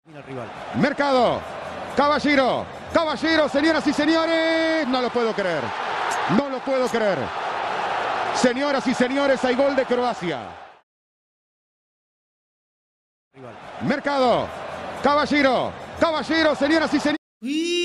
El rival. Mercado, Caballero, señoras y señores, no lo puedo creer, no lo puedo creer. Señoras y señores, hay gol de Croacia. Rival. Mercado, Caballero, señoras y señores.